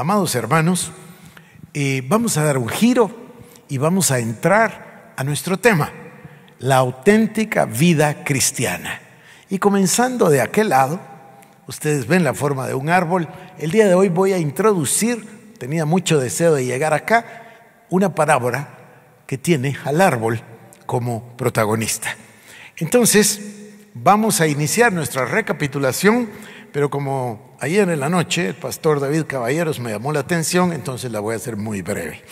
amados hermanos, vamos a dar un giro y vamos a entrar a nuestro tema, la auténtica vida cristiana. Y comenzando de aquel lado, ustedes ven la forma de un árbol. El día de hoy voy a introducir, tenía mucho deseo de llegar acá, una parábola que tiene al árbol como protagonista. Entonces, vamos a iniciar nuestra recapitulación, pero como ayer en la noche el pastor David Caballeros me llamó la atención, entonces la voy a hacer muy breve.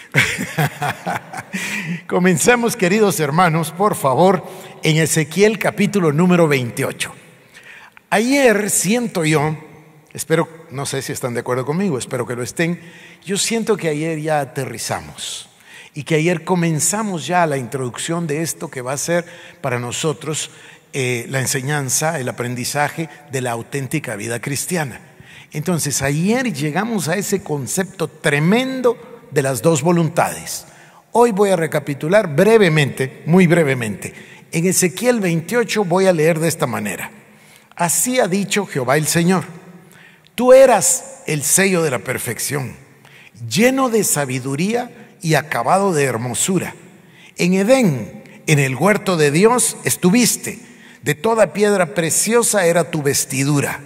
Comencemos, queridos hermanos, por favor, en Ezequiel capítulo número 28. Ayer siento yo, espero, no sé si están de acuerdo conmigo, espero que lo estén, yo siento que ayer ya aterrizamos y que ayer comenzamos ya la introducción de esto que va a ser para nosotros la enseñanza, el aprendizaje de la auténtica vida cristiana. Entonces, ayer llegamos a ese concepto tremendo de las dos voluntades. Hoy voy a recapitular brevemente, muy brevemente. En Ezequiel 28 voy a leer de esta manera. Así ha dicho Jehová el Señor: tú eras el sello de la perfección, lleno de sabiduría y acabado de hermosura. En Edén, en el huerto de Dios, estuviste. De toda piedra preciosa era tu vestidura.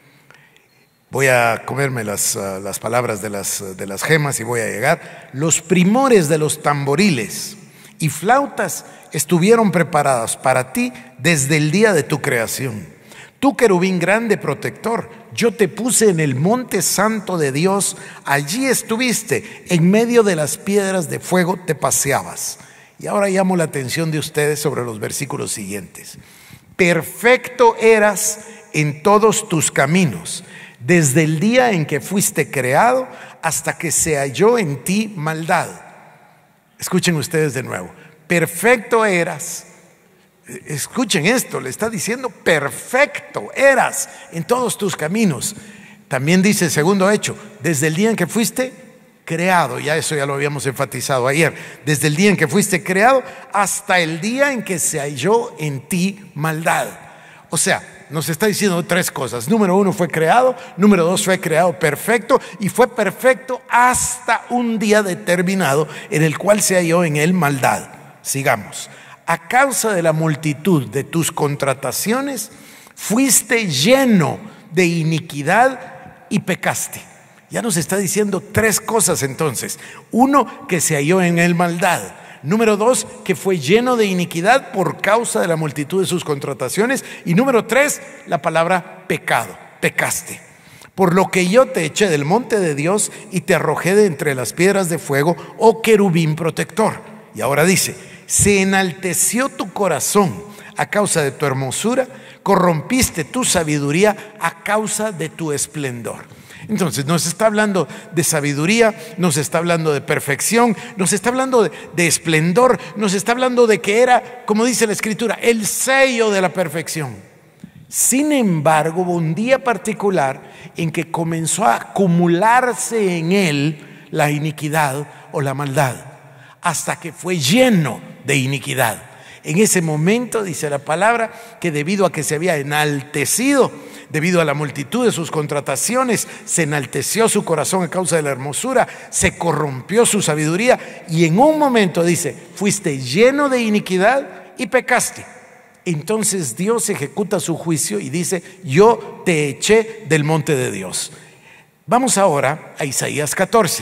Voy a comerme las palabras de las gemas y voy a llegar. Los primores de los tamboriles y flautas estuvieron preparadas para ti desde el día de tu creación. Tú, querubín grande protector, yo te puse en el monte santo de Dios. Allí estuviste, en medio de las piedras de fuego te paseabas. Y ahora llamo la atención de ustedes sobre los versículos siguientes. Perfecto eras en todos tus caminos, desde el día en que fuiste creado hasta que se halló en ti maldad. Escuchen ustedes de nuevo. Perfecto eras. Escuchen esto, le está diciendo perfecto eras en todos tus caminos. También dice el segundo hecho, desde el día en que fuiste creado, ya eso ya lo habíamos enfatizado ayer, desde el día en que fuiste creado hasta el día en que se halló en ti maldad. O sea, nos está diciendo tres cosas. Número uno, fue creado. Número dos, fue creado perfecto. Y fue perfecto hasta un día determinado en el cual se halló en él maldad. Sigamos. A causa de la multitud de tus contrataciones, fuiste lleno de iniquidad y pecaste. Ya nos está diciendo tres cosas entonces. Uno, que se halló en él maldad. Número dos, que fue lleno de iniquidad por causa de la multitud de sus contrataciones. Y número tres, la palabra pecado, pecaste. Por lo que yo te eché del monte de Dios y te arrojé de entre las piedras de fuego, oh querubín protector. Y ahora dice, se enalteció tu corazón a causa de tu hermosura, corrompiste tu sabiduría a causa de tu esplendor. Entonces nos está hablando de sabiduría, nos está hablando de perfección, nos está hablando de esplendor, nos está hablando de que era, como dice la Escritura, el sello de la perfección. Sin embargo, hubo un día particular en que comenzó a acumularse en él la iniquidad o la maldad, hasta que fue lleno de iniquidad. En ese momento dice la palabra que debido a que se había enaltecido, debido a la multitud de sus contrataciones, se enalteció su corazón a causa de la hermosura, se corrompió su sabiduría y en un momento dice, fuiste lleno de iniquidad y pecaste. Entonces Dios ejecuta su juicio y dice, yo te eché del monte de Dios. Vamos ahora a Isaías 14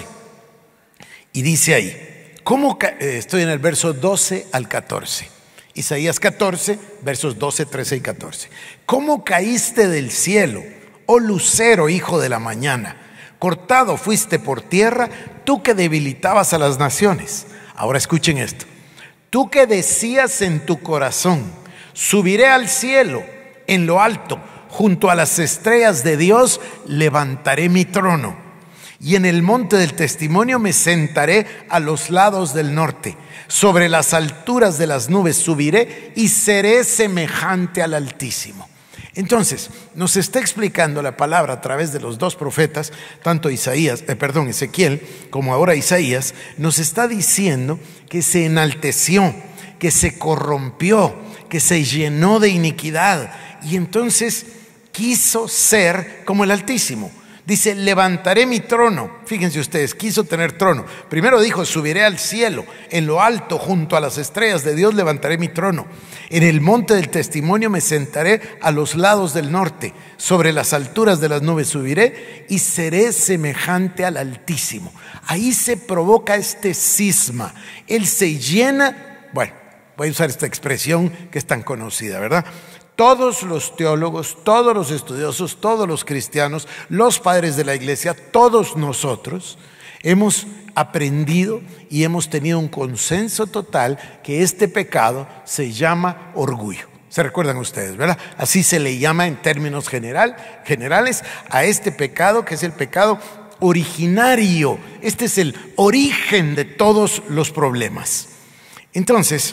y dice ahí, estoy en el verso 12 al 14. Isaías 14, versos 12, 13 y 14. ¿Cómo caíste del cielo, oh lucero, hijo de la mañana? Cortado fuiste por tierra, tú que debilitabas a las naciones. Ahora escuchen esto. Tú que decías en tu corazón, subiré al cielo, en lo alto, junto a las estrellas de Dios, levantaré mi trono. Y en el monte del testimonio me sentaré a los lados del norte. Sobre las alturas de las nubes subiré y seré semejante al Altísimo. Entonces, nos está explicando la palabra a través de los dos profetas, tanto Ezequiel como ahora Isaías, nos está diciendo que se enalteció, que se corrompió, que se llenó de iniquidad y entonces quiso ser como el Altísimo. Dice, levantaré mi trono. Fíjense ustedes, quiso tener trono. Primero dijo, subiré al cielo, en lo alto, junto a las estrellas de Dios, levantaré mi trono. En el monte del testimonio me sentaré a los lados del norte. Sobre las alturas de las nubes subiré y seré semejante al Altísimo. Ahí se provoca este cisma. Él se llena, bueno, voy a usar esta expresión que es tan conocida, ¿verdad? Todos los teólogos, todos los estudiosos, todos los cristianos, los padres de la iglesia, todos nosotros hemos aprendido y hemos tenido un consenso total que este pecado se llama orgullo. ¿Se recuerdan ustedes, verdad? Así se le llama en términos generales a este pecado, que es el pecado originario. Este es el origen de todos los problemas. Entonces,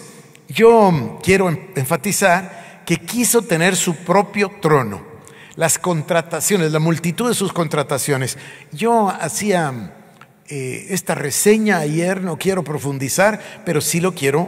yo quiero enfatizar que quiso tener su propio trono. Las contrataciones, la multitud de sus contrataciones. Yo hacía esta reseña ayer, no quiero profundizar, pero sí lo quiero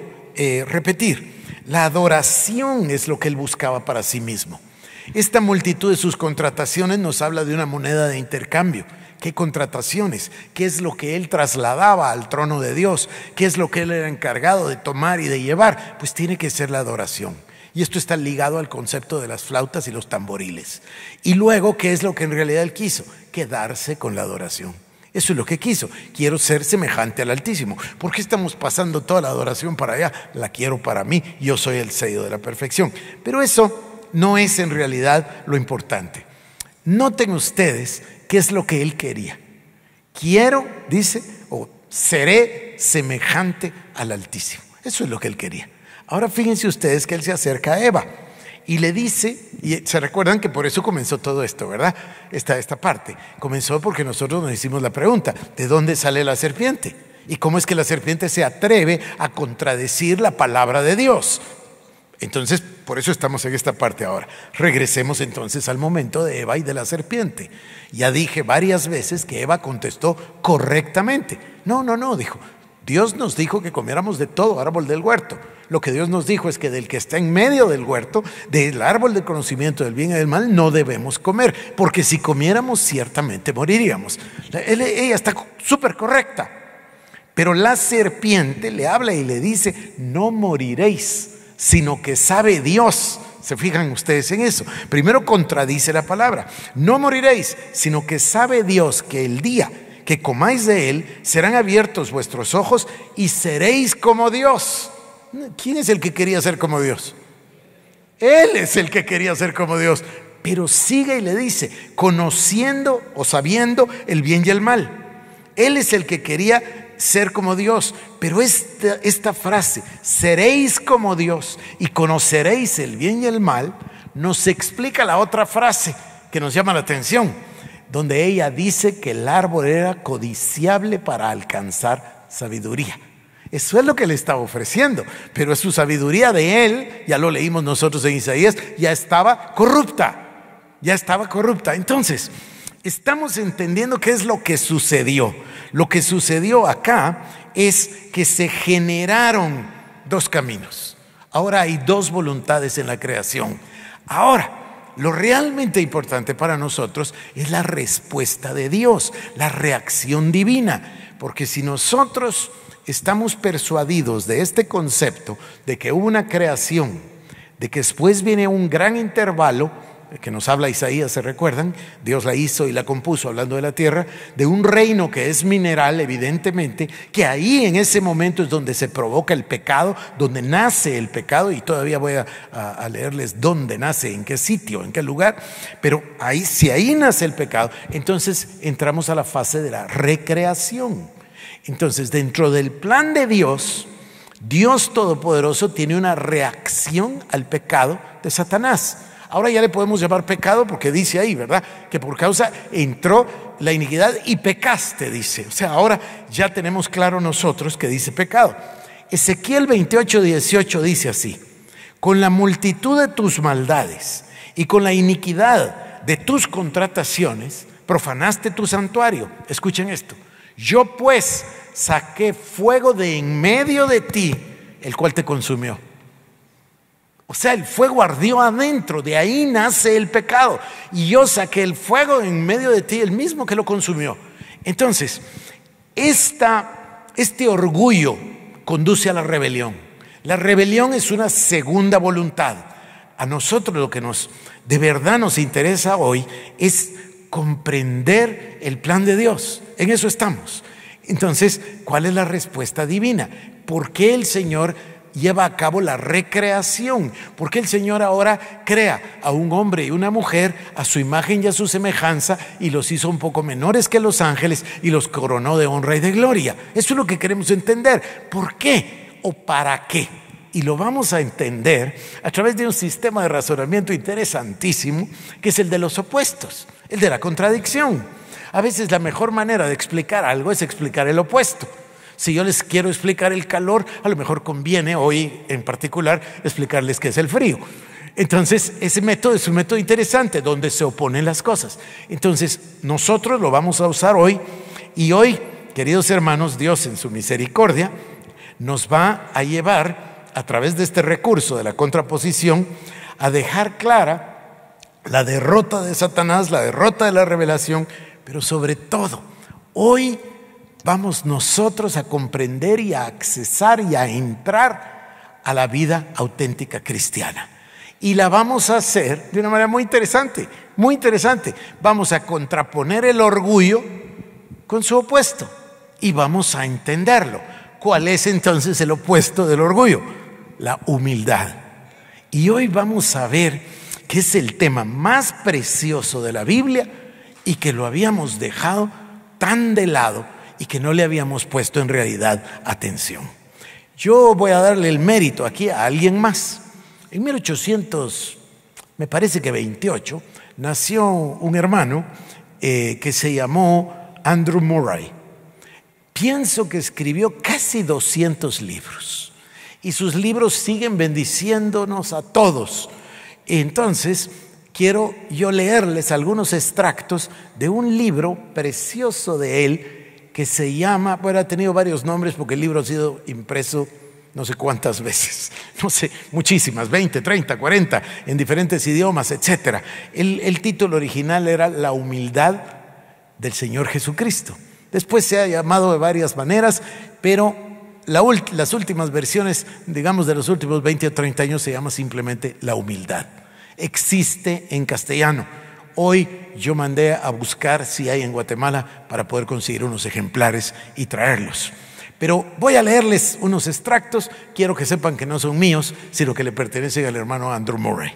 repetir. La adoración es lo que él buscaba para sí mismo. Esta multitud de sus contrataciones nos habla de una moneda de intercambio. ¿Qué contrataciones? ¿Qué es lo que él trasladaba al trono de Dios? ¿Qué es lo que él era encargado de tomar y de llevar? Pues tiene que ser la adoración. Y esto está ligado al concepto de las flautas y los tamboriles. Y luego, ¿qué es lo que en realidad él quiso? Quedarse con la adoración. Eso es lo que quiso. Quiero ser semejante al Altísimo. ¿Por qué estamos pasando toda la adoración para allá? La quiero para mí. Yo soy el sello de la perfección. Pero eso no es en realidad lo importante. Noten ustedes qué es lo que él quería. Quiero, dice, o seré semejante al Altísimo. Eso es lo que él quería. Ahora fíjense ustedes que él se acerca a Eva y le dice, y se recuerdan que por eso comenzó todo esto, ¿verdad? Esta parte comenzó porque nosotros nos hicimos la pregunta, ¿de dónde sale la serpiente? ¿Y cómo es que la serpiente se atreve a contradecir la palabra de Dios? Entonces, por eso estamos en esta parte ahora. Regresemos entonces al momento de Eva y de la serpiente. Ya dije varias veces que Eva contestó correctamente. No, dijo, Dios nos dijo que comiéramos de todo árbol del huerto. Lo que Dios nos dijo es que del que está en medio del huerto, del árbol del conocimiento del bien y del mal, no debemos comer, porque si comiéramos ciertamente moriríamos. Ella está súper correcta, pero la serpiente le habla y le dice, no moriréis, sino que sabe Dios. ¿Se fijan ustedes en eso? Primero contradice la palabra, no moriréis, sino que sabe Dios que el día que comáis de él, serán abiertos vuestros ojos y seréis como Dios. ¿Quién es el que quería ser como Dios? Él es el que quería ser como Dios. Pero sigue y le dice, conociendo o sabiendo el bien y el mal. Él es el que quería ser como Dios. Pero esta frase, seréis como Dios y conoceréis el bien y el mal, nos explica la otra frase que nos llama la atención, donde ella dice que el árbol era codiciable para alcanzar sabiduría. Eso es lo que le estaba ofreciendo, pero su sabiduría de él, ya lo leímos nosotros en Isaías, ya estaba corrupta. Entonces, estamos entendiendo qué es lo que sucedió. Lo que sucedió acá es que se generaron dos caminos. Ahora hay dos voluntades en la creación. Ahora, lo realmente importante para nosotros es la respuesta de Dios, la reacción divina, porque si nosotros estamos persuadidos de este concepto de que hubo una creación, de que después viene un gran intervalo, que nos habla Isaías, ¿se recuerdan? Dios la hizo y la compuso, hablando de la tierra, de un reino que es mineral, evidentemente, que ahí en ese momento es donde se provoca el pecado, donde nace el pecado, y todavía voy a leerles dónde nace, en qué sitio, en qué lugar, pero ahí, si ahí nace el pecado, entonces entramos a la fase de la recreación. Entonces, dentro del plan de Dios, Dios Todopoderoso tiene una reacción al pecado de Satanás. Ahora ya le podemos llamar pecado porque dice ahí, ¿verdad? Que por causa entró la iniquidad y pecaste, dice. O sea, ahora ya tenemos claro nosotros que dice pecado. Ezequiel 28:18 dice así: con la multitud de tus maldades y con la iniquidad de tus contrataciones profanaste tu santuario. Escuchen esto. Yo pues saqué fuego de en medio de ti, el cual te consumió. O sea, el fuego ardió adentro, de ahí nace el pecado. Y yo saqué el fuego en medio de ti, el mismo que lo consumió. Entonces, este orgullo conduce a la rebelión. La rebelión es una segunda voluntad. A nosotros lo que de verdad nos interesa hoy es comprender el plan de Dios. En eso estamos. Entonces, ¿cuál es la respuesta divina? ¿Por qué el Señor lleva a cabo la recreación? ¿Por qué el Señor ahora crea a un hombre y una mujer a su imagen y a su semejanza y los hizo un poco menores que los ángeles y los coronó de honra y de gloria? Eso es lo que queremos entender. ¿Por qué o para qué? Y lo vamos a entender a través de un sistema de razonamiento interesantísimo, que es el de los opuestos, el de la contradicción. A veces la mejor manera de explicar algo es explicar el opuesto. Si yo les quiero explicar el calor, a lo mejor conviene hoy en particular explicarles qué es el frío. Entonces, ese método es un método interesante donde se oponen las cosas. Entonces, nosotros lo vamos a usar hoy. Y hoy, queridos hermanos, Dios en su misericordia nos va a llevar a través de este recurso de la contraposición a dejar clara la derrota de Satanás, la derrota de la revelación, pero sobre todo, hoy vamos nosotros a comprender y a accesar y a entrar a la vida auténtica cristiana. Y la vamos a hacer de una manera muy interesante, muy interesante. Vamos a contraponer el orgullo con su opuesto y vamos a entenderlo. ¿Cuál es entonces el opuesto del orgullo? La humildad. Y hoy vamos a ver que es el tema más precioso de la Biblia y que lo habíamos dejado tan de lado y que no le habíamos puesto en realidad atención. Yo voy a darle el mérito aquí a alguien más. En 1800, me parece que 28, nació un hermano que se llamó Andrew Murray. Pienso que escribió casi 200 libros y sus libros siguen bendiciéndonos a todos. Entonces, quiero yo leerles algunos extractos de un libro precioso de él que se llama, bueno, ha tenido varios nombres porque el libro ha sido impreso no sé cuántas veces, no sé, muchísimas, 20, 30, 40, en diferentes idiomas, etc. El título original era La humildad del Señor Jesucristo. Después se ha llamado de varias maneras, pero las últimas versiones, digamos de los últimos 20 o 30 años, se llama simplemente La humildad. Existe en castellano. Hoy yo mandé a buscar si hay en Guatemala para poder conseguir unos ejemplares y traerlos. Pero voy a leerles unos extractos. Quiero que sepan que no son míos, sino que le pertenecen al hermano Andrew Murray.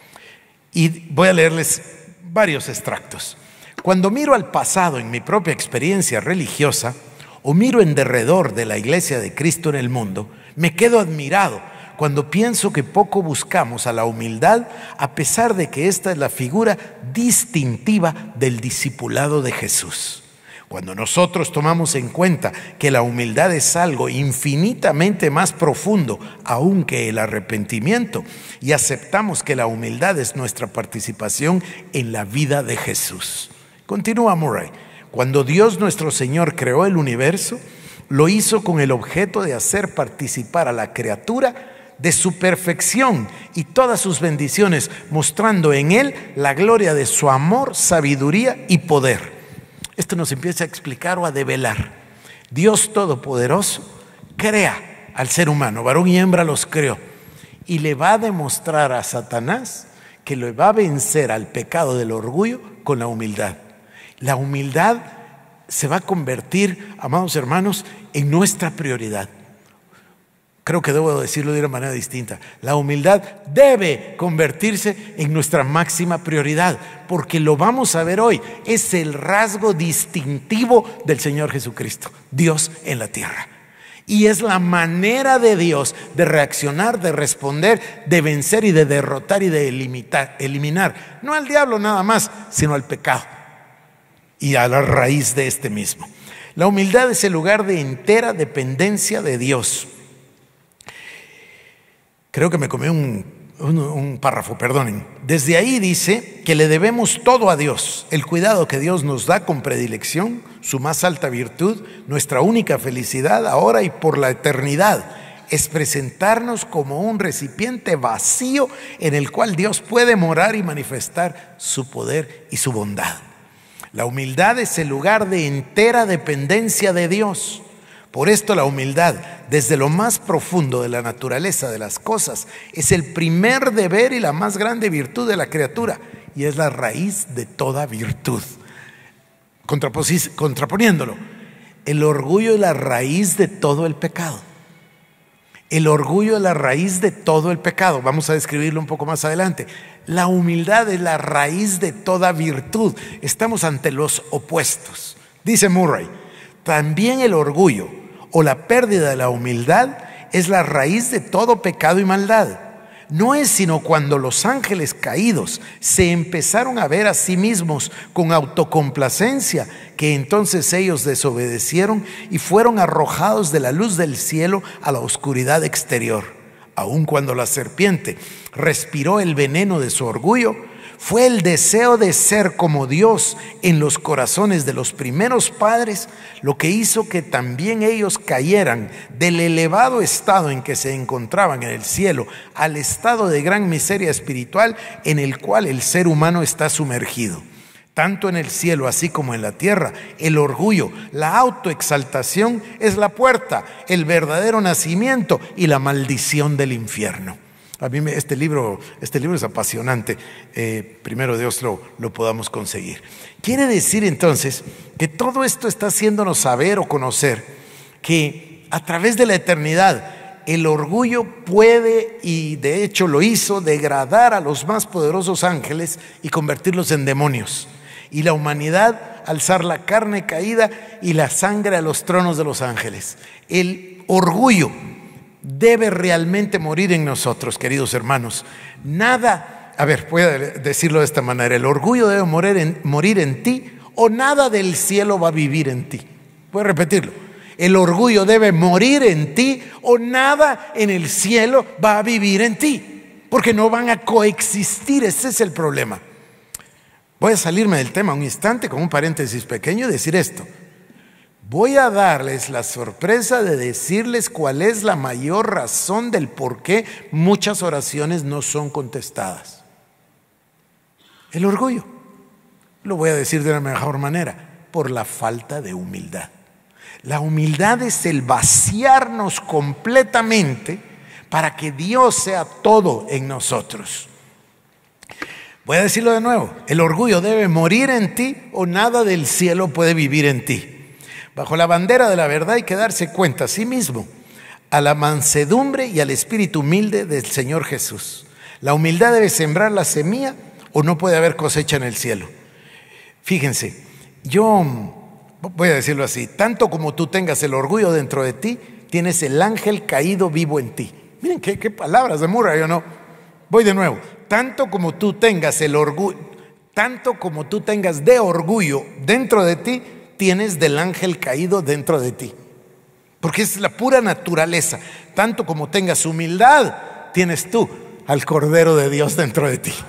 Y voy a leerles varios extractos. Cuando miro al pasado en mi propia experiencia religiosa o miro en derredor de la iglesia de Cristo en el mundo, me quedo admirado cuando pienso que poco buscamos a la humildad, a pesar de que esta es la figura distintiva del discipulado de Jesús. Cuando nosotros tomamos en cuenta que la humildad es algo infinitamente más profundo aún que el arrepentimiento y aceptamos que la humildad es nuestra participación en la vida de Jesús. Continúa Murray. Cuando Dios nuestro Señor creó el universo, lo hizo con el objeto de hacer participar a la criatura de su perfección y todas sus bendiciones, mostrando en él la gloria de su amor, sabiduría y poder. Esto nos empieza a explicar o a develar. Dios Todopoderoso crea al ser humano, varón y hembra los creó, y le va a demostrar a Satanás que le va a vencer al pecado del orgullo con la humildad. La humildad se va a convertir, amados hermanos, en nuestra prioridad. Creo que debo decirlo de una manera distinta. La humildad debe convertirse en nuestra máxima prioridad, porque lo vamos a ver hoy. Es el rasgo distintivo del Señor Jesucristo, Dios en la tierra. Y es la manera de Dios de reaccionar, de responder, de vencer y de derrotar y de eliminar, no al diablo nada más, sino al pecado y a la raíz de este mismo. La humildad es el lugar de entera dependencia de Dios. Creo que me comí un párrafo, perdonen. Desde ahí dice que le debemos todo a Dios, el cuidado que Dios nos da con predilección, su más alta virtud, nuestra única felicidad ahora y por la eternidad. es presentarnos como un recipiente vacío en el cual Dios puede morar y manifestar su poder y su bondad. La humildad es el lugar de entera dependencia de Dios. Por esto la humildad, desde lo más profundo de la naturaleza de las cosas, es el primer deber y la más grande virtud de la criatura, y es la raíz de toda virtud. Contraponiéndolo, el orgullo es la raíz de todo el pecado. El orgullo es la raíz de todo el pecado. Vamos a describirlo un poco más adelante. La humildad es la raíz de toda virtud. Estamos ante los opuestos. Dice Murray, también el orgullo o la pérdida de la humildad es la raíz de todo pecado y maldad. No es sino cuando los ángeles caídos se empezaron a ver a sí mismos con autocomplacencia que entonces ellos desobedecieron y fueron arrojados de la luz del cielo a la oscuridad exterior. Aun cuando la serpiente respiró el veneno de su orgullo, fue el deseo de ser como Dios en los corazones de los primeros padres lo que hizo que también ellos cayeran del elevado estado en que se encontraban en el cielo al estado de gran miseria espiritual en el cual el ser humano está sumergido. Tanto en el cielo así como en la tierra, el orgullo, la autoexaltación es la puerta, el verdadero nacimiento y la maldición del infierno. A mí este libro es apasionante. Primero Dios lo podamos conseguir. Quiere decir entonces que todo esto está haciéndonos saber o conocer que a través de la eternidad el orgullo puede, y de hecho lo hizo, degradar a los más poderosos ángeles y convertirlos en demonios. Y la humanidad alzar la carne caída y la sangre a los tronos de los ángeles. El orgullo debe realmente morir en nosotros, queridos hermanos. Nada, voy a decirlo de esta manera: el orgullo debe morir en ti, o nada del cielo va a vivir en ti. Voy a repetirlo: el orgullo debe morir en ti, o nada en el cielo va a vivir en ti, porque no van a coexistir. Ese es el problema. Voy a salirme del tema un instante con un paréntesis pequeño y decir esto. Voy a darles la sorpresa de decirles cuál es la mayor razón del por qué muchas oraciones no son contestadas. El orgullo. Lo voy a decir de la mejor manera: por la falta de humildad. La humildad es el vaciarnos completamente para que Dios sea todo en nosotros. Voy a decirlo de nuevo: el orgullo debe morir en ti, o nada del cielo puede vivir en ti. Bajo la bandera de la verdad hay que darse cuenta a sí mismo, a la mansedumbre y al espíritu humilde del Señor Jesús. La humildad debe sembrar la semilla, o no puede haber cosecha en el cielo. Fíjense, yo voy a decirlo así: tanto como tú tengas el orgullo dentro de ti, tienes el ángel caído vivo en ti. Miren qué palabras de Murray, ¿o no? Voy de nuevo: tanto como tú tengas el orgullo, tanto como tú tengas de orgullo dentro de ti, tienes del ángel caído dentro de ti, porque es la pura naturaleza. Tanto como tengas humildad, tienes tú al Cordero de Dios dentro de ti.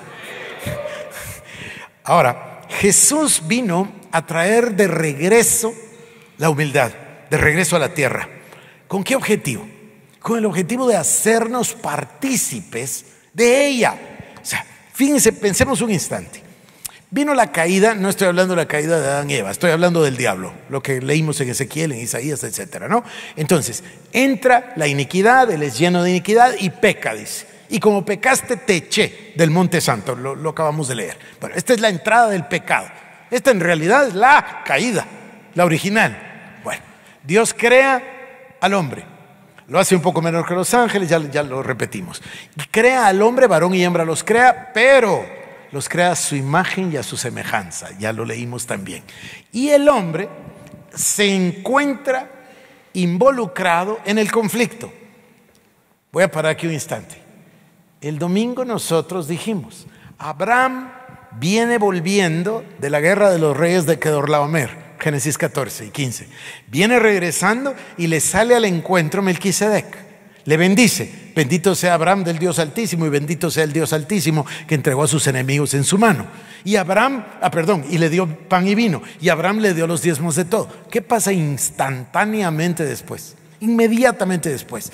Ahora, Jesús vino a traer de regreso la humildad, de regreso a la tierra. ¿Con qué objetivo? Con el objetivo de hacernos partícipes de ella. O sea, fíjense, pensemos un instante. Vino la caída, no estoy hablando de la caída de Adán y Eva, estoy hablando del diablo, lo que leímos en Ezequiel, en Isaías, etcétera, ¿no? Entonces, entra la iniquidad, él es lleno de iniquidad y peca, dice. Y como pecaste, te eché del monte santo, lo acabamos de leer. Bueno, esta es la entrada del pecado. Esta en realidad es la caída, la original. Bueno, Dios crea al hombre. Lo hace un poco menor que los ángeles, ya lo repetimos. Y crea al hombre, varón y hembra los crea, pero los crea a su imagen y a su semejanza. Ya lo leímos también. Y el hombre se encuentra involucrado en el conflicto. Voy a parar aquí un instante. El domingo nosotros dijimos: Abraham viene volviendo de la guerra de los reyes de Kedorlaomer, Génesis 14 y 15. Viene regresando y le sale al encuentro Melquisedec. Le bendice: bendito sea Abraham del Dios Altísimo, y bendito sea el Dios Altísimo que entregó a sus enemigos en su mano. Y y le dio pan y vino, y Abraham le dio los diezmos de todo. ¿Qué pasa instantáneamente después? Inmediatamente después.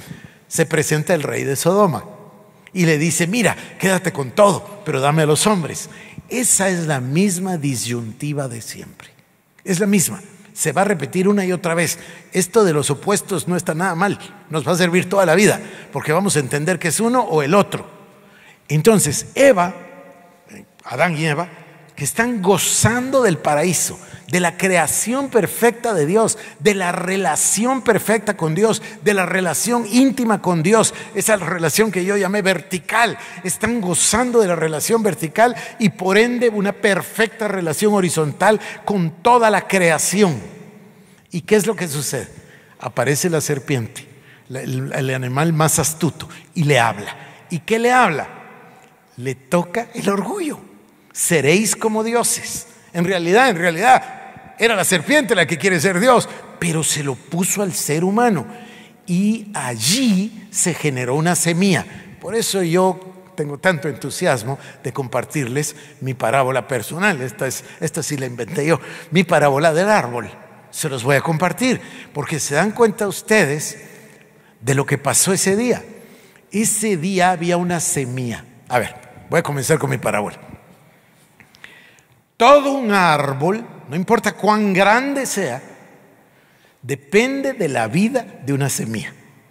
se presenta el rey de Sodoma y le dice, mira, quédate con todo, pero dame a los hombres. Esa es la misma disyuntiva de siempre. Es la misma. Se va a repetir una y otra vez. Esto de los opuestos no está nada mal. Nos va a servir toda la vida, porque vamos a entender que es uno o el otro. Entonces, Adán y Eva, que están gozando del paraíso, de la creación perfecta de Dios, de la relación perfecta con Dios, de la relación íntima con Dios, esa relación que yo llamé vertical. Están gozando de la relación vertical y por ende una perfecta relación horizontal con toda la creación. ¿Y qué es lo que sucede? Aparece la serpiente, el animal más astuto, y le habla. ¿Y qué le habla? Le toca el orgullo. Seréis como dioses. En realidad era la serpiente la que quiere ser Dios, pero se lo puso al ser humano y allí se generó una semilla. Por eso yo tengo tanto entusiasmo de compartirles mi parábola personal. Esta sí la inventé yo, mi parábola del árbol. Se los voy a compartir porque se dan cuenta ustedes de lo que pasó ese día. Ese día había una semilla. A ver, voy a comenzar con mi parábola. Todo un árbol, no importa cuán grande sea, depende de la vida de una semilla.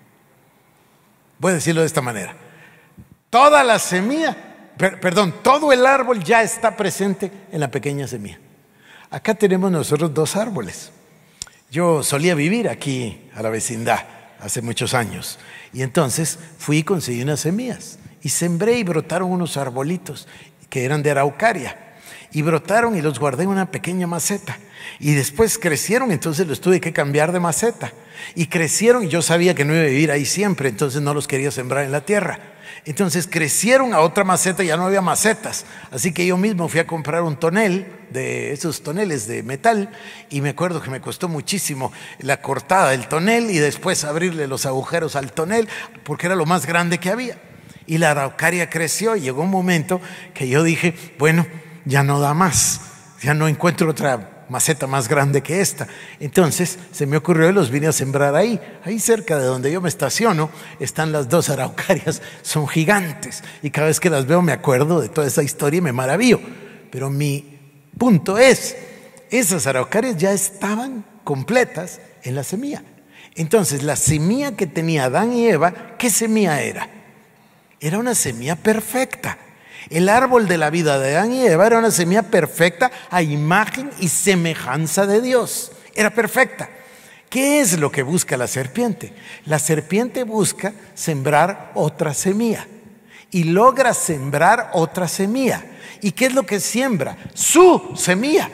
Voy a decirlo de esta manera. Toda la semilla, todo el árbol ya está presente en la pequeña semilla. Acá tenemos nosotros 2 árboles. Yo solía vivir aquí a la vecindad hace muchos años y entonces fui y conseguí unas semillas y sembré y brotaron unos arbolitos que eran de araucaria. Y brotaron y los guardé en una pequeña maceta. Y después crecieron, entonces los tuve que cambiar de maceta. Y crecieron y yo sabía que no iba a vivir ahí siempre, entonces no los quería sembrar en la tierra. Entonces crecieron a otra maceta y ya no había macetas. Así que yo mismo fui a comprar un tonel, de esos toneles de metal, y me acuerdo que me costó muchísimo la cortada del tonel y después abrirle los agujeros al tonel, porque era lo más grande que había. Y la araucaria creció y llegó un momento que yo dije, bueno, ya no da más, ya no encuentro otra maceta más grande que esta. Entonces se me ocurrió y los vine a sembrar ahí cerca de donde yo me estaciono están las 2 araucarias, son gigantes y cada vez que las veo me acuerdo de toda esa historia y me maravillo. Pero mi punto es, esas araucarias ya estaban completas en la semilla. Entonces la semilla que tenía Adán y Eva, ¿qué semilla era? Era una semilla perfecta. El árbol de la vida de Adán y Eva era una semilla perfecta a imagen y semejanza de Dios. Era perfecta. ¿Qué es lo que busca la serpiente? La serpiente busca sembrar otra semilla y logra sembrar otra semilla. ¿Y qué es lo que siembra? Su semilla.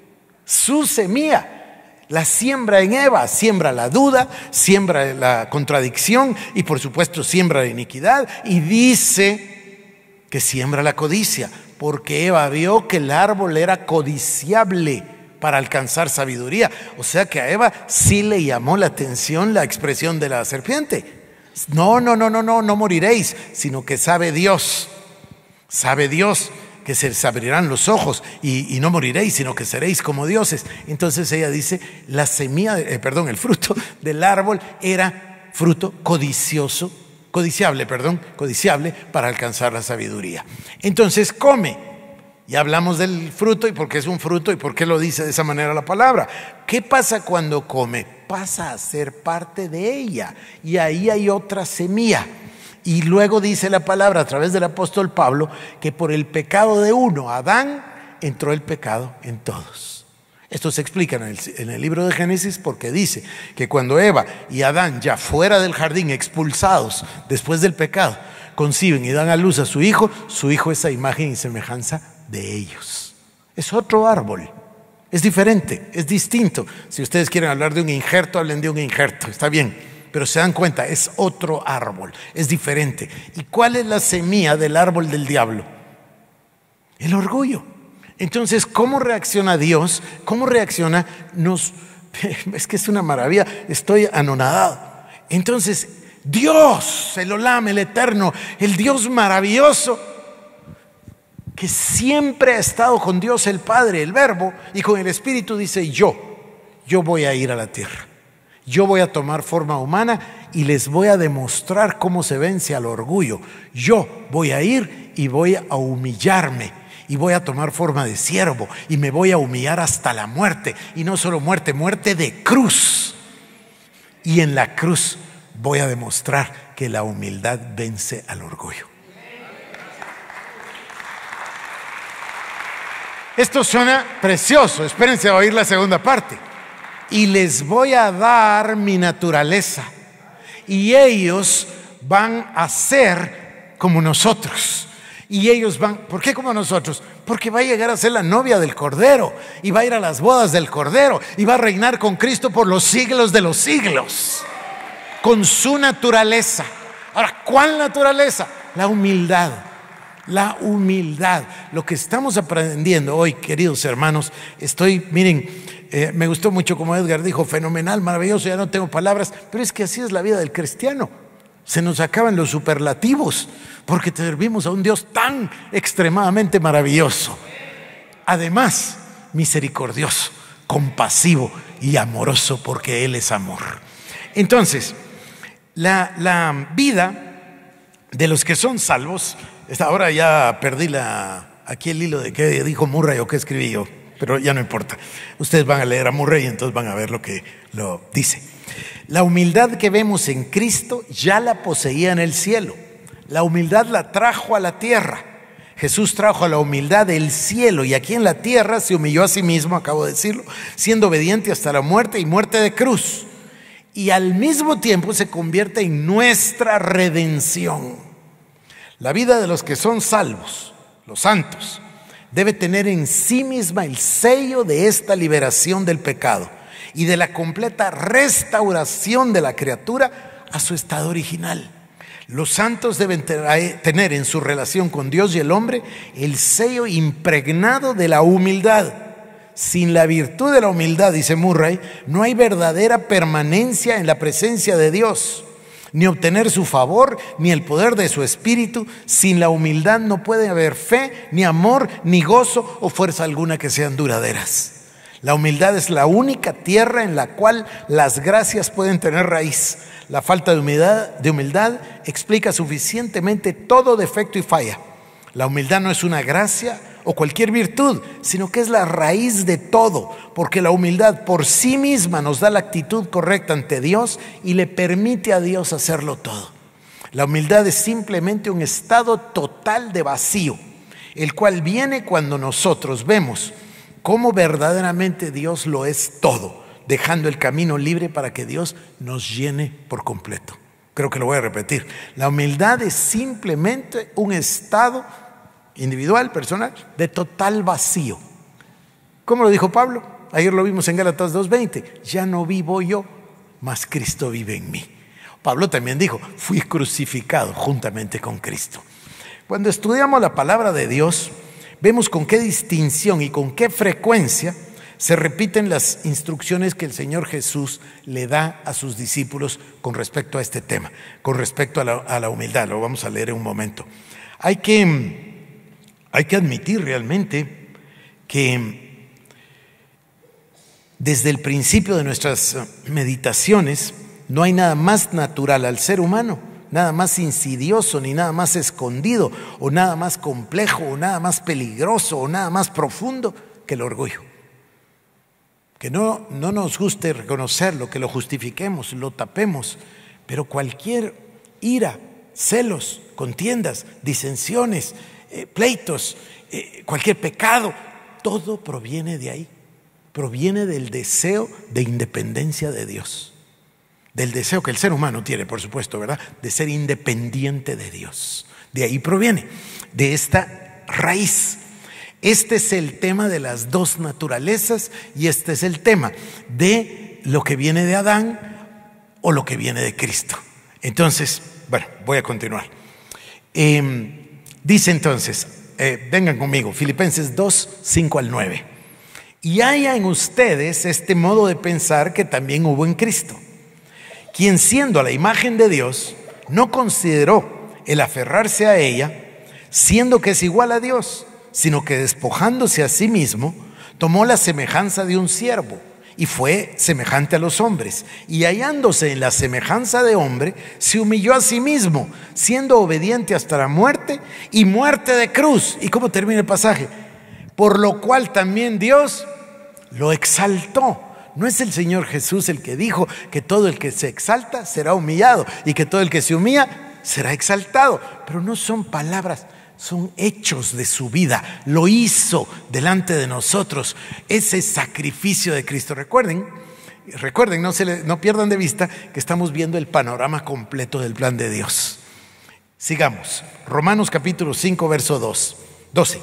Su semilla. La siembra en Eva, siembra la duda, siembra la contradicción y por supuesto siembra la iniquidad y dice que siembra la codicia, porque Eva vio que el árbol era codiciable para alcanzar sabiduría. O sea que a Eva sí le llamó la atención la expresión de la serpiente. No moriréis, sino que sabe Dios que se les abrirán los ojos y no moriréis, sino que seréis como dioses. Entonces ella dice, el fruto del árbol era fruto codiciable para alcanzar la sabiduría. Entonces come. Ya hablamos del fruto y por qué es un fruto y por qué lo dice de esa manera la palabra. ¿Qué pasa cuando come? Pasa a ser parte de ella y ahí hay otra semilla. Y luego dice la palabra a través del apóstol Pablo que por el pecado de uno, Adán, entró el pecado en todos. Esto se explica en el libro de Génesis porque dice que cuando Eva y Adán, ya fuera del jardín, expulsados después del pecado, conciben y dan a luz a su hijo es a imagen y semejanza de ellos. Es otro árbol, es diferente, es distinto. Si ustedes quieren hablar de un injerto, hablen de un injerto, está bien, pero se dan cuenta, es otro árbol, es diferente. ¿Y cuál es la semilla del árbol del diablo? El orgullo. Entonces, ¿cómo reacciona Dios? ¿Cómo reacciona? Es que es una maravilla, estoy anonadado. Entonces, Dios, el Olam, el Eterno, el Dios maravilloso, que siempre ha estado con Dios el Padre, el Verbo, y con el Espíritu dice, yo voy a ir a la tierra. Yo voy a tomar forma humana y les voy a demostrar cómo se vence al orgullo. Yo voy a ir y voy a humillarme y voy a tomar forma de siervo y me voy a humillar hasta la muerte. Y no solo muerte, muerte de cruz. Y en la cruz voy a demostrar que la humildad vence al orgullo. Esto suena precioso. Espérense a oír la segunda parte. Y les voy a dar mi naturaleza. Y ellos van a ser como nosotros. Y ellos van, ¿por qué como nosotros? Porque va a llegar a ser la novia del Cordero. Y va a ir a las bodas del Cordero. Y va a reinar con Cristo por los siglos de los siglos. Con su naturaleza. Ahora, ¿cuál naturaleza? La humildad. La humildad. Lo que estamos aprendiendo hoy, queridos hermanos, miren, me gustó mucho como Edgar dijo, fenomenal, maravilloso, ya no tengo palabras, pero es que así es la vida del cristiano. Se nos acaban los superlativos porque servimos a un Dios tan extremadamente maravilloso. Además, misericordioso, compasivo y amoroso, porque Él es amor. Entonces, la vida de los que son salvos, ahora ya perdí aquí el hilo de qué dijo Murray o qué escribí yo, pero ya no importa. Ustedes van a leer a Murray y entonces van a ver lo que lo dice. La humildad que vemos en Cristo ya la poseía en el cielo. La humildad la trajo a la tierra. Jesús trajo a la humildad del cielo y aquí en la tierra se humilló a sí mismo, acabo de decirlo, siendo obediente hasta la muerte y muerte de cruz. Y al mismo tiempo se convierte en nuestra redención. La vida de los que son salvos, los santos, debe tener en sí misma el sello de esta liberación del pecado y de la completa restauración de la criatura a su estado original. Los santos deben tener en su relación con Dios y el hombre el sello impregnado de la humildad. Sin la virtud de la humildad, dice Murray, no hay verdadera permanencia en la presencia de Dios, ni obtener su favor, ni el poder de su espíritu. Sin la humildad no puede haber fe, ni amor, ni gozo o fuerza alguna que sean duraderas. La humildad es la única tierra en la cual las gracias pueden tener raíz. La falta de humildad explica suficientemente todo defecto y falla. La humildad no es una gracia o cualquier virtud, sino que es la raíz de todo, porque la humildad por sí misma nos da la actitud correcta ante Dios y le permite a Dios hacerlo todo. La humildad es simplemente un estado total de vacío, el cual viene cuando nosotros vemos cómo verdaderamente Dios lo es todo, dejando el camino libre para que Dios nos llene por completo. Creo que lo voy a repetir. La humildad es simplemente un estado individual, personal, de total vacío. ¿Cómo lo dijo Pablo? Ayer lo vimos en Gálatas 2:20. Ya no vivo yo, mas Cristo vive en mí. Pablo también dijo, fui crucificado juntamente con Cristo. Cuando estudiamos la palabra de Dios, vemos con qué distinción y con qué frecuencia se repiten las instrucciones que el Señor Jesús le da a sus discípulos con respecto a este tema, con respecto a la humildad. Lo vamos a leer en un momento. Hay que admitir realmente que desde el principio de nuestras meditaciones no hay nada más natural al ser humano, nada más insidioso, ni nada más escondido, o nada más complejo, o nada más peligroso, o nada más profundo que el orgullo. Que no nos guste reconocerlo, que lo justifiquemos, lo tapemos, pero cualquier ira, celos, contiendas, disensiones, pleitos, cualquier pecado, todo proviene de ahí, proviene del deseo de independencia de Dios, del deseo que el ser humano tiene, por supuesto, ¿verdad?, de ser independiente de Dios. De ahí proviene, de esta raíz. Este es el tema de las dos naturalezas y este es el tema de lo que viene de Adán o lo que viene de Cristo. Entonces, bueno, voy a continuar. Dice entonces, vengan conmigo, Filipenses 2, 5 al 9. Y haya en ustedes este modo de pensar que también hubo en Cristo, quien siendo a la imagen de Dios, no consideró el aferrarse a ella, siendo que es igual a Dios, sino que despojándose a sí mismo, tomó la semejanza de un siervo y fue semejante a los hombres. Y hallándose en la semejanza de hombre, se humilló a sí mismo, siendo obediente hasta la muerte y muerte de cruz. ¿Y cómo termina el pasaje? Por lo cual también Dios lo exaltó. ¿No es el Señor Jesús el que dijo que todo el que se exalta será humillado y que todo el que se humilla será exaltado? Pero no son palabras, son hechos de su vida. Lo hizo delante de nosotros, ese sacrificio de Cristo. Recuerden, no pierdan de vista que estamos viendo el panorama completo del plan de Dios. Sigamos, Romanos capítulo 5, verso 12.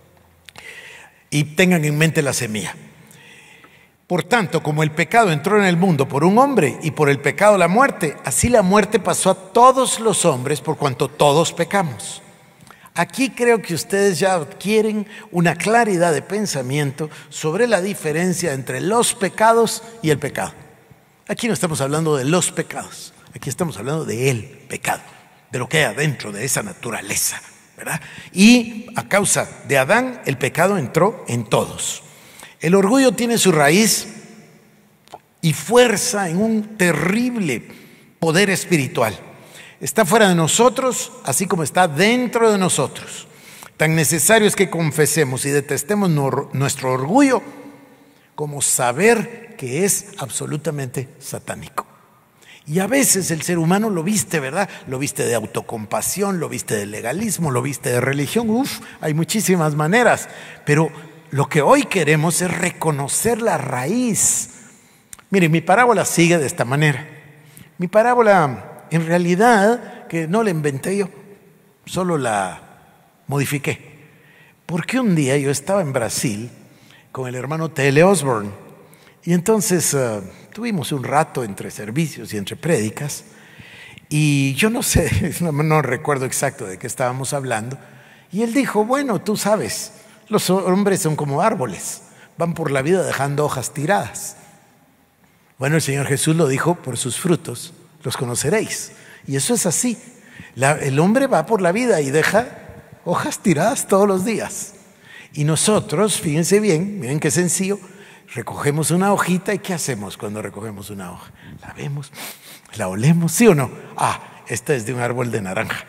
Y tengan en mente la semilla. Por tanto, como el pecado entró en el mundo por un hombre y por el pecado la muerte, así la muerte pasó a todos los hombres por cuanto todos pecamos. Aquí creo que ustedes ya adquieren una claridad de pensamiento sobre la diferencia entre los pecados y el pecado. Aquí no estamos hablando de los pecados, aquí estamos hablando de el pecado, de lo que hay adentro de esa naturaleza, ¿verdad? Y a causa de Adán, el pecado entró en todos. El orgullo tiene su raíz y fuerza en un terrible poder espiritual. Está fuera de nosotros, así como está dentro de nosotros. Tan necesario es que confesemos y detestemos nuestro orgullo como saber que es absolutamente satánico. Y a veces el ser humano lo viste, ¿verdad? Lo viste de autocompasión, lo viste de legalismo, lo viste de religión. Hay muchísimas maneras, pero lo que hoy queremos es reconocer la raíz. Miren, mi parábola sigue de esta manera. Mi parábola, en realidad, que no la inventé yo, solo la modifiqué. Porque un día yo estaba en Brasil con el hermano T.L. Osborne y entonces tuvimos un rato entre servicios y entre prédicas y yo no sé, no recuerdo exacto de qué estábamos hablando y él dijo, bueno, tú sabes, los hombres son como árboles, van por la vida dejando hojas tiradas. Bueno, el Señor Jesús lo dijo, por sus frutos los conoceréis. Y eso es así. El hombre va por la vida y deja hojas tiradas todos los días. Y nosotros, fíjense bien, miren qué sencillo, recogemos una hojita y ¿qué hacemos cuando recogemos una hoja? La vemos, la olemos, ¿sí o no? Esta es de un árbol de naranja.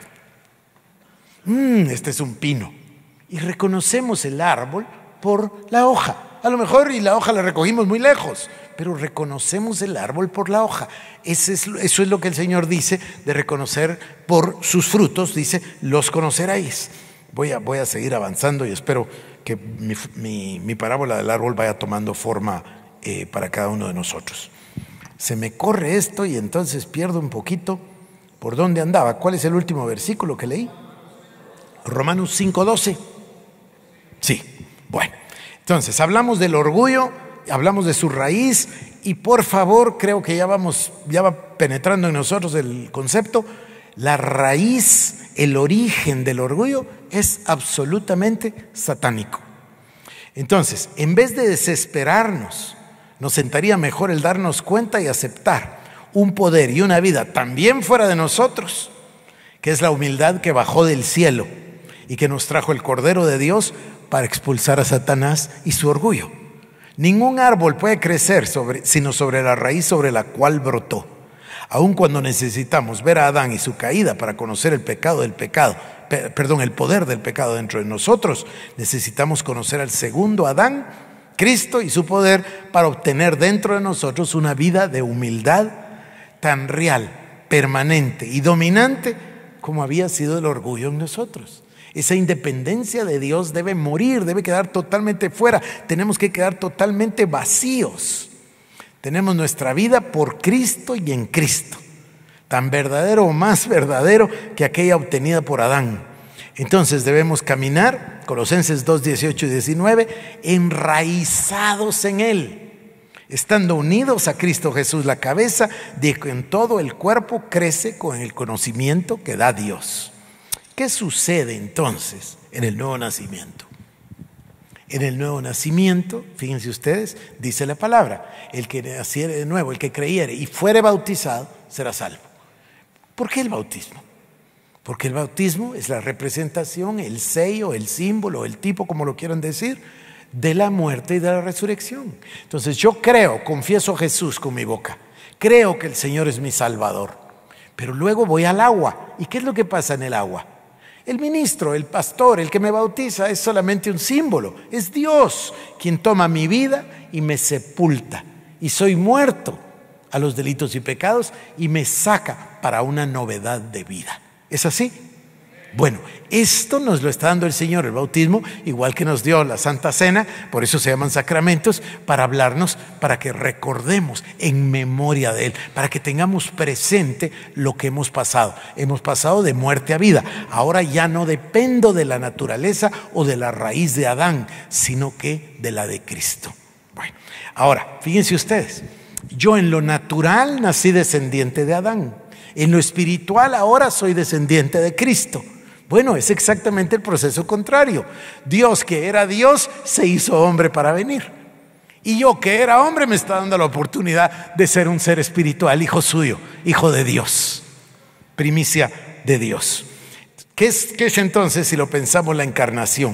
Este es un pino. Y reconocemos el árbol por la hoja. A lo mejor y la hoja la recogimos muy lejos, pero reconocemos el árbol por la hoja. Eso es lo que el Señor dice de reconocer por sus frutos. Dice, los conoceréis. Voy a seguir avanzando y espero que mi parábola del árbol vaya tomando forma para cada uno de nosotros. Se me corre esto y entonces pierdo un poquito por dónde andaba. ¿Cuál es el último versículo que leí? Romanos 5:12. Sí, bueno. Entonces, hablamos del orgullo, hablamos de su raíz y por favor, creo que ya va penetrando en nosotros el concepto. La raíz, el origen del orgullo es absolutamente satánico. Entonces, en vez de desesperarnos, nos sentaría mejor el darnos cuenta y aceptar un poder y una vida también fuera de nosotros, que es la humildad que bajó del cielo y que nos trajo el Cordero de Dios para expulsar a Satanás y su orgullo. Ningún árbol puede crecer sino sobre la raíz sobre la cual brotó. Aun cuando necesitamos ver a Adán y su caída para conocer el poder del pecado dentro de nosotros, necesitamos conocer al segundo Adán, Cristo y su poder para obtener dentro de nosotros una vida de humildad tan real, permanente y dominante como había sido el orgullo en nosotros. Esa independencia de Dios debe morir, debe quedar totalmente fuera. Tenemos que quedar totalmente vacíos. Tenemos nuestra vida por Cristo y en Cristo, tan verdadero o más verdadero que aquella obtenida por Adán. Entonces debemos caminar, Colosenses 2:18 y 19, enraizados en Él, estando unidos a Cristo Jesús, la cabeza, de que en todo el cuerpo crece con el conocimiento que da Dios. ¿Qué sucede entonces en el nuevo nacimiento? En el nuevo nacimiento, fíjense ustedes, dice la palabra, el que naciere de nuevo, el que creyere y fuere bautizado, será salvo. ¿Por qué el bautismo? Porque el bautismo es la representación, el sello, el símbolo, el tipo, como lo quieran decir, de la muerte y de la resurrección. Entonces yo creo, confieso a Jesús con mi boca, creo que el Señor es mi Salvador, pero luego voy al agua. ¿Y qué es lo que pasa en el agua? El ministro, el pastor, el que me bautiza es solamente un símbolo. Es Dios quien toma mi vida y me sepulta. Y soy muerto a los delitos y pecados y me saca para una novedad de vida. ¿Es así? Bueno, esto nos lo está dando el Señor, el bautismo, igual que nos dio la Santa Cena, por eso se llaman sacramentos, para hablarnos, para que recordemos en memoria de Él, para que tengamos presente lo que hemos pasado. Hemos pasado de muerte a vida. Ahora ya no dependo de la naturaleza o de la raíz de Adán, sino que de la de Cristo. Bueno, ahora, fíjense ustedes, yo en lo natural nací descendiente de Adán. En lo espiritual ahora soy descendiente de Cristo. Bueno, es exactamente el proceso contrario. Dios, que era Dios, se hizo hombre para venir. Y yo, que era hombre, me está dando la oportunidad de ser un ser espiritual, hijo suyo, hijo de Dios, primicia de Dios. ¿Qué es entonces, si lo pensamos, la encarnación?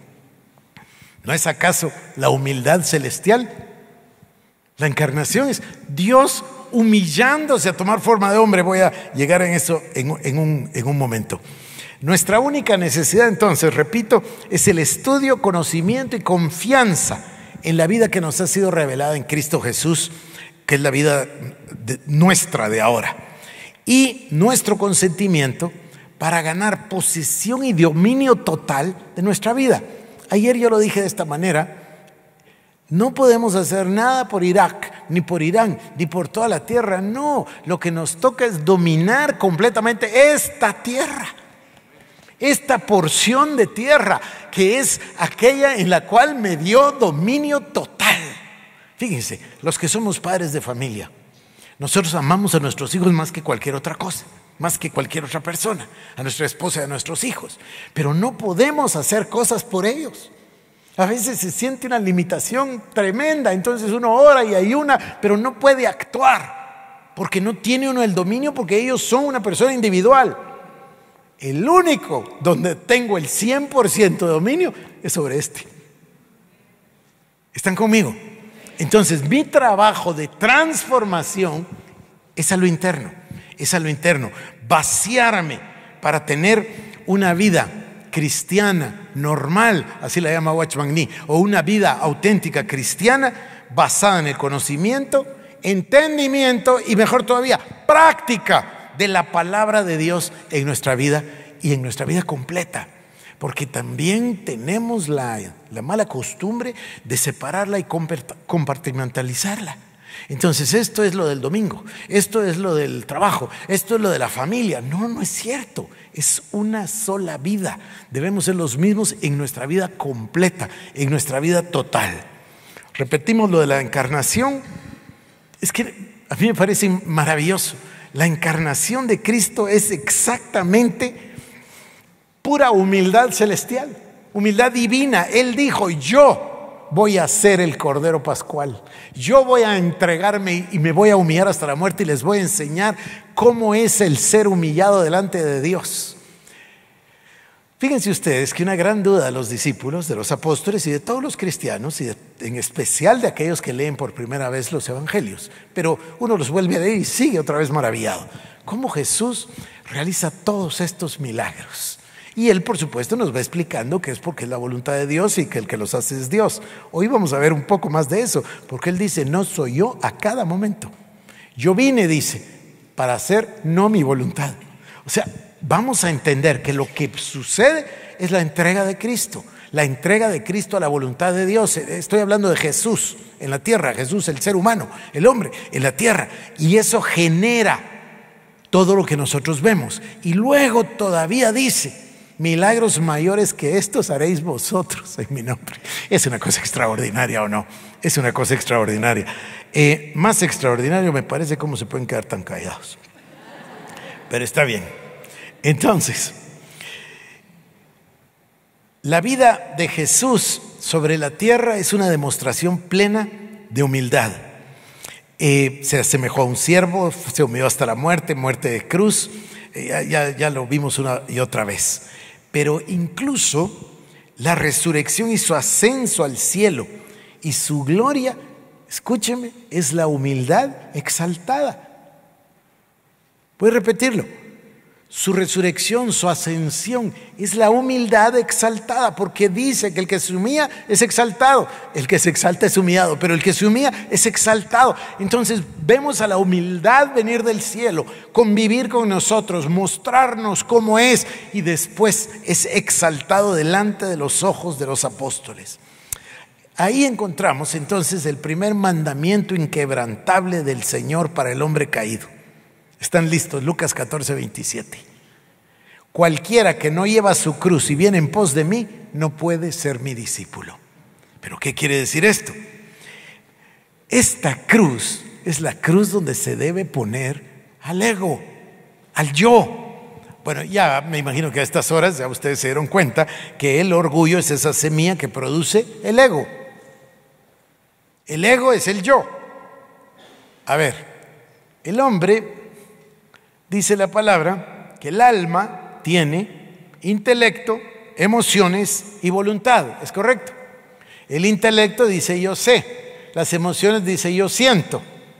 ¿No es acaso la humildad celestial? La encarnación es Dios humillándose a tomar forma de hombre. Voy a llegar en eso en un momento. Nuestra única necesidad entonces, repito, es el estudio, conocimiento y confianza en la vida que nos ha sido revelada en Cristo Jesús, que es la vida nuestra de ahora, y nuestro consentimiento para ganar posesión y dominio total de nuestra vida. Ayer yo lo dije de esta manera: no podemos hacer nada por Irak, ni por Irán, ni por toda la tierra. No, lo que nos toca es dominar completamente esta tierra, esta porción de tierra que es aquella en la cual me dio dominio total. Fíjense, los que somos padres de familia, nosotros amamos a nuestros hijos más que cualquier otra cosa, más que cualquier otra persona, a nuestra esposa y a nuestros hijos, pero no podemos hacer cosas por ellos. A veces se siente una limitación tremenda, entonces uno ora y ayuna, pero no puede actuar, porque no tiene uno el dominio, porque ellos son una persona individual. El único donde tengo el 100% de dominio es sobre este. ¿Están conmigo? Entonces mi trabajo de transformación es a lo interno, vaciarme para tener una vida cristiana, normal, así la llama Watchman Nee, o una vida auténtica cristiana basada en el conocimiento, entendimiento y, mejor todavía, práctica de la palabra de Dios en nuestra vida y en nuestra vida completa. Porque también tenemos la mala costumbre de separarla y compartimentalizarla. Entonces esto es lo del domingo, esto es lo del trabajo, esto es lo de la familia. No es cierto, es una sola vida. Debemos ser los mismos en nuestra vida completa, en nuestra vida total. Repetimos lo de la encarnación. Es que a mí me parece maravilloso. La encarnación de Cristo es exactamente pura humildad celestial, humildad divina. Él dijo: yo voy a ser el Cordero Pascual, yo voy a entregarme y me voy a humillar hasta la muerte y les voy a enseñar cómo es el ser humillado delante de Dios. Fíjense ustedes que una gran duda de los discípulos, de los apóstoles y de todos los cristianos, y en especial de aquellos que leen por primera vez los evangelios, pero uno los vuelve a leer y sigue otra vez maravillado, cómo Jesús realiza todos estos milagros. Y Él, por supuesto, nos va explicando que es porque es la voluntad de Dios y que el que los hace es Dios. Hoy vamos a ver un poco más de eso, porque Él dice: no soy yo a cada momento. Yo vine, dice, para hacer no mi voluntad. O sea, vamos a entender que lo que sucede es la entrega de Cristo, la entrega de Cristo a la voluntad de Dios. Estoy hablando de Jesús en la tierra, Jesús el ser humano, el hombre en la tierra, y eso genera todo lo que nosotros vemos. Y luego todavía dice: milagros mayores que estos haréis vosotros en mi nombre. Es una cosa extraordinaria, ¿o no? Es una cosa extraordinaria. Más extraordinario me parece cómo se pueden quedar tan callados. Pero está bien. Entonces, la vida de Jesús sobre la tierra es una demostración plena de humildad. Se asemejó a un siervo, se humilló hasta la muerte de cruz. Ya lo vimos una y otra vez. Pero incluso la resurrección y su ascenso al cielo y su gloria, escúcheme, es la humildad exaltada. Voy a repetirlo. Su resurrección, su ascensión, es la humildad exaltada, porque dice que el que se humilla es exaltado, el que se exalta es humillado, pero el que se humilla es exaltado. Entonces vemos a la humildad venir del cielo, convivir con nosotros, mostrarnos cómo es, y después es exaltado delante de los ojos de los apóstoles. Ahí encontramos entonces el primer mandamiento inquebrantable del Señor para el hombre caído. ¿Están listos? Lucas 14:27. Cualquiera que no lleva su cruz y viene en pos de mí, no puede ser mi discípulo. ¿Pero qué quiere decir esto? Esta cruz es la cruz donde se debe poner al ego, al yo. Bueno, ya me imagino que a estas horas ya ustedes se dieron cuenta que el orgullo es esa semilla que produce el ego. El ego es el yo. A ver, el hombre, dice la palabra, que el alma tiene intelecto, emociones y voluntad. ¿Es correcto? El intelecto dice yo sé, las emociones dice yo siento,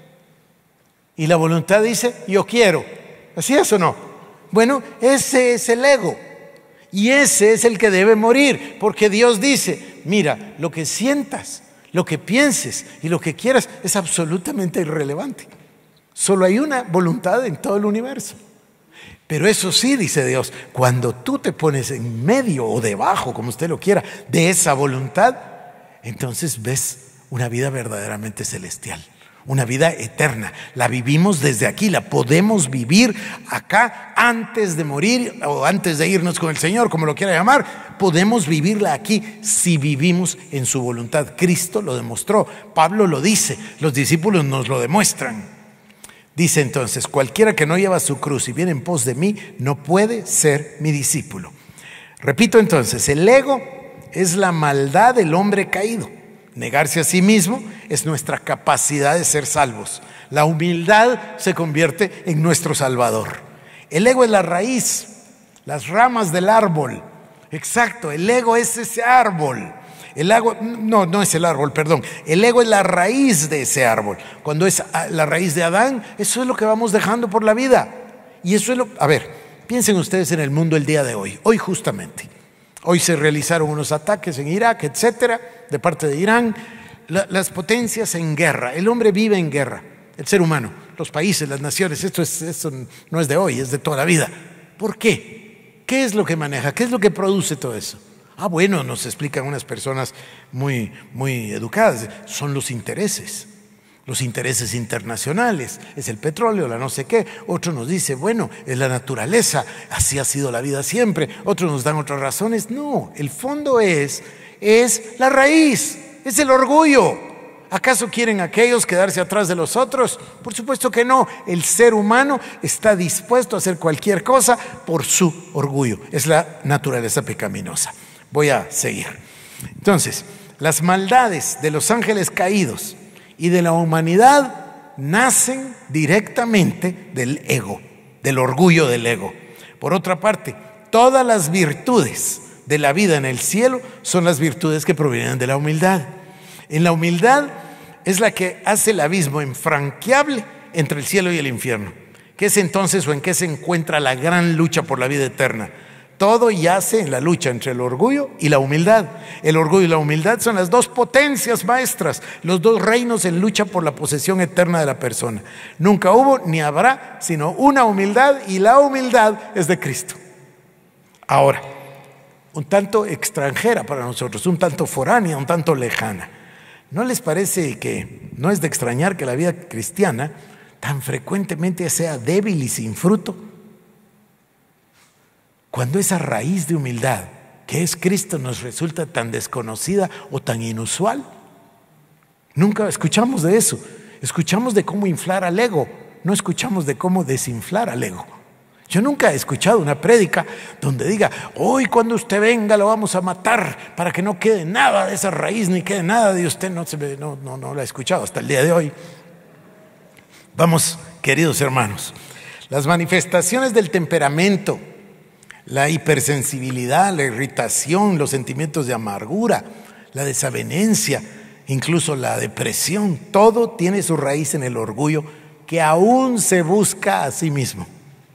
y la voluntad dice yo quiero. ¿Así es o no? Bueno, ese es el ego, y ese es el que debe morir, porque Dios dice, mira, lo que sientas, lo que pienses y lo que quieras es absolutamente irrelevante. Solo hay una voluntad en todo el universo. Pero eso sí, dice Dios, cuando tú te pones en medio o debajo, como usted lo quiera, de esa voluntad, entonces ves una vida verdaderamente celestial, una vida eterna. La vivimos desde aquí, la podemos vivir acá antes de morir o antes de irnos con el Señor, como lo quiera llamar. Podemos vivirla aquí si vivimos en su voluntad. Cristo lo demostró, Pablo lo dice, los discípulos nos lo demuestran. Dice entonces, cualquiera que no lleva su cruz y viene en pos de mí, no puede ser mi discípulo. Repito entonces, el ego es la maldad del hombre caído. Negarse a sí mismo es nuestra capacidad de ser salvos. La humildad se convierte en nuestro Salvador. El ego es la raíz, las ramas del árbol. Exacto, el ego es ese árbol. El ego, no es el árbol, perdón. El ego es la raíz de ese árbol. Cuando es la raíz de Adán, eso es lo que vamos dejando por la vida. Y eso es lo... A ver, piensen ustedes en el mundo el día de hoy. Hoy justamente. Hoy se realizaron unos ataques en Irak, etcétera, de parte de Irán. Las potencias en guerra. El hombre vive en guerra. El ser humano, los países, las naciones. Esto no es de hoy, es de toda la vida. ¿Por qué? ¿Qué es lo que maneja? ¿Qué es lo que produce todo eso? Bueno, nos explican unas personas muy educadas, son los intereses internacionales, es el petróleo, la no sé qué. Otro nos dice, bueno, es la naturaleza, así ha sido la vida siempre. Otros nos dan otras razones. No, el fondo es la raíz, es el orgullo. ¿Acaso quieren aquellos quedarse atrás de los otros? Por supuesto que no. El ser humano está dispuesto a hacer cualquier cosa por su orgullo. Es la naturaleza pecaminosa. Voy a seguir. Entonces, las maldades de los ángeles caídos y de la humanidad nacen directamente del ego, del orgullo del ego. Por otra parte, todas las virtudes de la vida en el cielo son las virtudes que provienen de la humildad. En la humildad es la que hace el abismo infranqueable entre el cielo y el infierno. ¿Qué es entonces o en qué se encuentra la gran lucha por la vida eterna? Todo yace en la lucha entre el orgullo y la humildad. El orgullo y la humildad son las dos potencias maestras, los dos reinos en lucha por la posesión eterna de la persona. Nunca hubo ni habrá sino una humildad, y la humildad es de Cristo. Ahora, un tanto extranjera para nosotros, un tanto foránea, un tanto lejana. ¿No les parece que no es de extrañar que la vida cristiana tan frecuentemente sea débil y sin fruto? Cuando esa raíz de humildad, que es Cristo, nos resulta tan desconocida o tan inusual. Nunca escuchamos de eso. Escuchamos de cómo inflar al ego, no escuchamos de cómo desinflar al ego. Yo nunca he escuchado una prédica donde diga, hoy cuando usted venga lo vamos a matar para que no quede nada de esa raíz, ni quede nada de usted. No la he escuchado hasta el día de hoy. Vamos, queridos hermanos, las manifestaciones del temperamento, La hipersensibilidad, la irritación, los sentimientos de amargura, la desavenencia, incluso la depresión, todo tiene su raíz en el orgullo que aún se busca a sí mismo.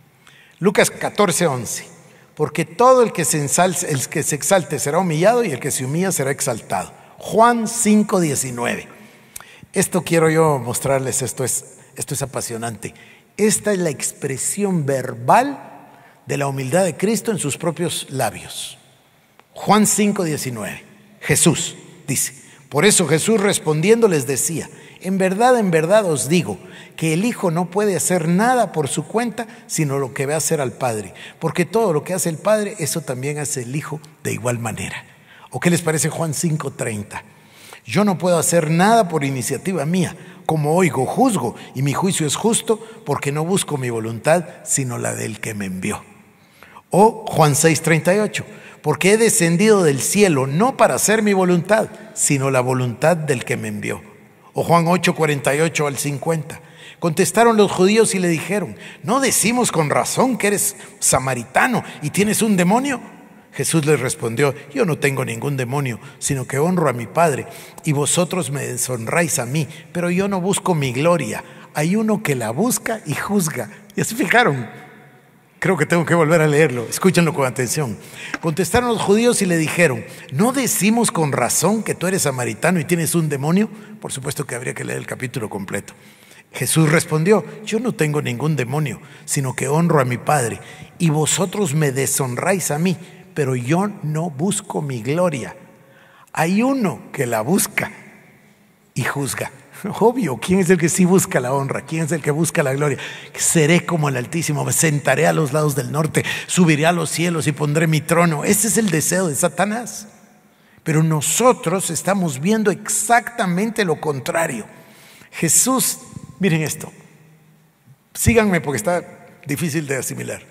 Lucas 14:11. Porque todo el que se exalte será humillado y el que se humilla será exaltado. Juan 5:19. Esto quiero yo mostrarles, esto es apasionante. Esta es la expresión verbal de la humildad de Cristo en sus propios labios. Juan 5:19. Jesús dice: por eso Jesús respondiendo les decía: en verdad os digo que el Hijo no puede hacer nada por su cuenta, sino lo que ve hacer al Padre, porque todo lo que hace el Padre, eso también hace el Hijo de igual manera. ¿O qué les parece Juan 5:30? Yo no puedo hacer nada por iniciativa mía, como oigo, juzgo, y mi juicio es justo, porque no busco mi voluntad, sino la del que me envió. O Juan 6:38, porque he descendido del cielo no para hacer mi voluntad, sino la voluntad del que me envió. O Juan 8:48 al 50. Contestaron los judíos y le dijeron: ¿no decimos con razón que eres samaritano y tienes un demonio? Jesús les respondió: yo no tengo ningún demonio, sino que honro a mi Padre, y vosotros me deshonráis a mí, pero yo no busco mi gloria. Hay uno que la busca y juzga. ¿Ya se fijaron? Creo que tengo que volver a leerlo. Escúchenlo con atención. Contestaron los judíos y le dijeron: ¿no decimos con razón que tú eres samaritano y tienes un demonio? Por supuesto que habría que leer el capítulo completo. Jesús respondió: yo no tengo ningún demonio, sino que honro a mi Padre, y vosotros me deshonráis a mí, pero yo no busco mi gloria. Hay uno que la busca y juzga. Obvio, ¿quién es el que sí busca la honra? ¿Quién es el que busca la gloria? Seré como el Altísimo, me sentaré a los lados del norte, subiré a los cielos y pondré mi trono. Ese es el deseo de Satanás. Pero nosotros estamos viendo exactamente lo contrario. Jesús, miren esto, síganme porque está difícil de asimilar.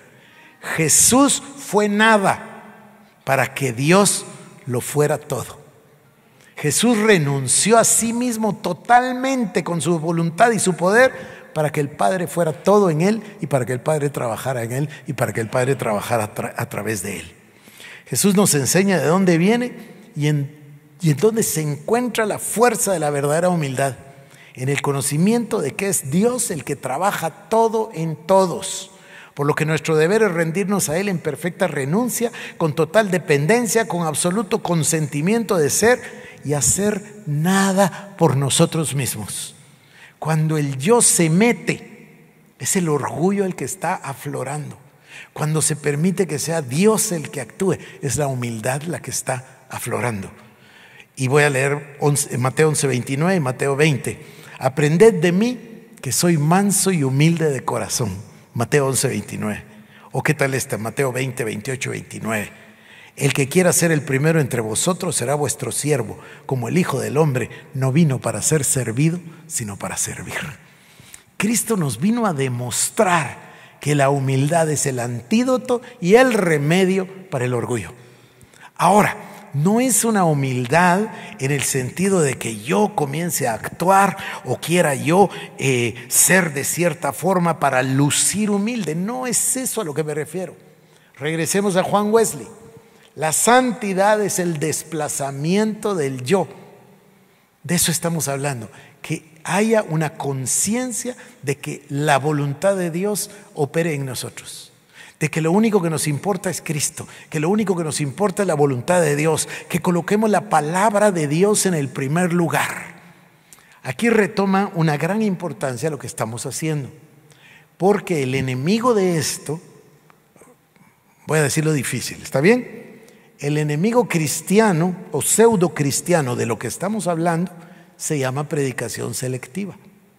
Jesús fue nada para que Dios lo fuera todo. Jesús renunció a sí mismo totalmente con su voluntad y su poder para que el Padre fuera todo en Él y para que el Padre trabajara en Él y para que el Padre trabajara a través de Él. Jesús nos enseña de dónde viene y en dónde se encuentra la fuerza de la verdadera humildad. En el conocimiento de que es Dios el que trabaja todo en todos. Por lo que nuestro deber es rendirnos a Él en perfecta renuncia, con total dependencia, con absoluto consentimiento de ser y hacer nada por nosotros mismos. Cuando el yo se mete, es el orgullo el que está aflorando. Cuando se permite que sea Dios el que actúe, es la humildad la que está aflorando. Y voy a leer Mateo 11:29 y Mateo 20. Aprended de mí que soy manso y humilde de corazón. Mateo 11:29. ¿O qué tal esta? Mateo 20:28-29. El que quiera ser el primero entre vosotros será vuestro siervo, como el Hijo del Hombre no vino para ser servido, sino para servir. Cristo nos vino a demostrar que la humildad es el antídoto y el remedio para el orgullo. Ahora, no es una humildad en el sentido de que yo comience a actuar o quiera yo ser de cierta forma para lucir humilde. No es eso a lo que me refiero. Regresemos a Juan Wesley. La santidad es el desplazamiento del yo. De eso estamos hablando. Que haya una conciencia de que la voluntad de Dios opere en nosotros. De que lo único que nos importa es Cristo. Que lo único que nos importa es la voluntad de Dios. Que coloquemos la palabra de Dios en el primer lugar. Aquí retoma una gran importancia lo que estamos haciendo. Porque el enemigo de esto, voy a decirlo difícil, ¿está bien? El enemigo cristiano o pseudo cristiano de lo que estamos hablando se llama predicación selectiva.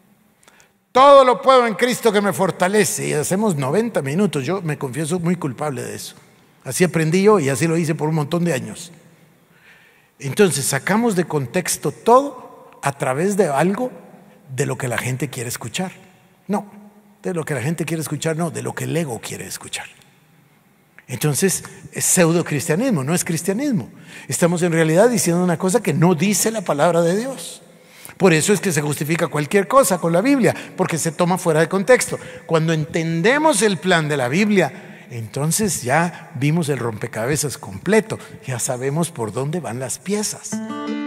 Todo lo puedo en Cristo que me fortalece, y hacemos 90 minutos. Yo me confieso muy culpable de eso. Así aprendí yo y así lo hice por un montón de años. Entonces sacamos de contexto todo a través de algo de lo que la gente quiere escuchar. No, de lo que la gente quiere escuchar, no, de lo que el ego quiere escuchar. Entonces es pseudo cristianismo, no es cristianismo. Estamos en realidad diciendo una cosa que no dice la palabra de Dios. Por eso es que se justifica cualquier cosa con la Biblia, porque se toma fuera de contexto. Cuando entendemos el plan de la Biblia, entonces ya vimos el rompecabezas completo, ya sabemos por dónde van las piezas.